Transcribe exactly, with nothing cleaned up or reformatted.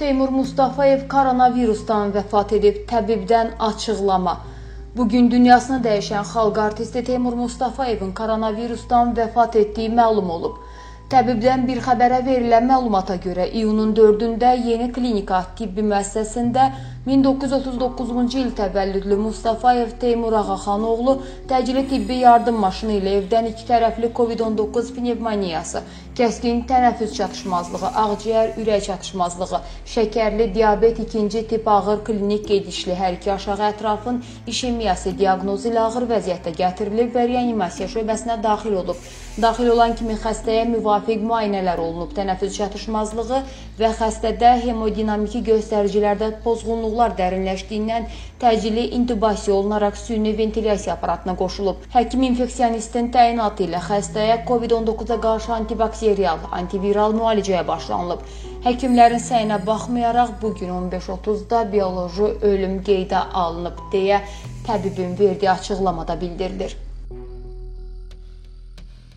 Teymur Mustafayev koronavirusdan vəfat edib, təbibdən açıqlama. Bugün dünyasını dəyişən xalq artisti Teymur Mustafayevin koronavirusdan vəfat etdiyi məlum olub. Təbibdən bir xəbərə verilən məlumata görə iyunun dördündə Yeni Klinika tibbi müəssisəsində min doqquz yüz otuz doqquzuncu il təvəllüdlü Mustafayev Teymur Ağaxanoğlu təcili tibbi yardım maşını ilə evdən iki tərəfli Covid on doqquz pnevmoniyası, kəskin tənəffüs çatışmazlığı, ağciyər ürək çatışmazlığı, şəkərli diabet ikinci tip ağır klinik gedişli hər iki aşağı ətrafın işemiyası diaqnozu ilə ağır vəziyyətdə gətirilib və reanimasiya şöbəsinə daxil olub. Daxil olan kimi xəstəyə müvafiq müayinələr olunub. Tənəffüs çatışmazlığı və xəstədə hemodinamiki göstəricilərdə pozğunluqlar dərinləşdiyindən təcili intubasiya olunaraq süni ventilyasiya aparatına qoşulub. Həkim infeksionistin təyinatı ilə xəstəyə Covid on doqquza qarşı antibakteriyal, antiviral müalicəyə başlanılıb. Həkimlərin səyinə baxmayaraq bugün on beş otuzda bioloji ölüm qeydə alınıb deyə təbibin verdiyi açıqlamada bildirilir.